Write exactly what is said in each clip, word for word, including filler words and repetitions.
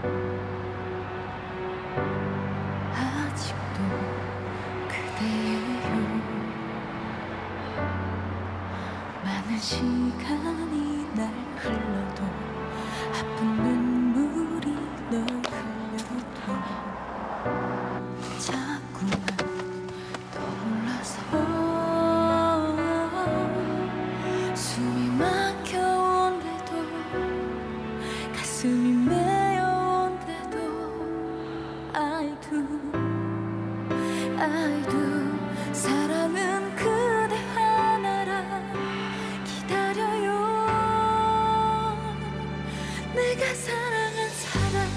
아직도 그대예요. 많은 시간이 날 흘러도 아픈 눈물이 널 흘려도 자꾸만 떠올라서 숨이 막혀온데도 가슴이 메어온데도 I do, I do. 사랑은 그대 하나라 기다려요. 내가 사랑한 사람,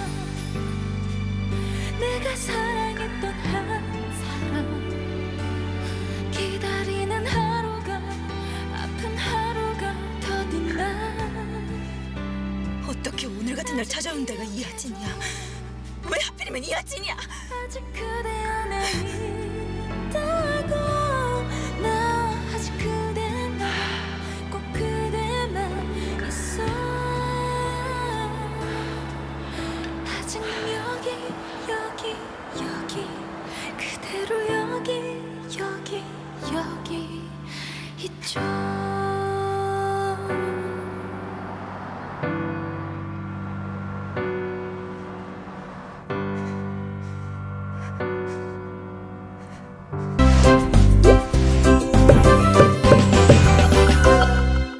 내가 사랑했던 한 사람, 기다리는 하루가 아픈 하루가 더딘다. 어떻게 오늘 같은 날 찾아온 데가 이하진이야? 왜 하필이면 이하진이야? 아직 그대 안에 있다고. 나 아직 그대만, 꼭 그대만 있어. 아직 여기 여기 여기 그대로 여기 여기 여기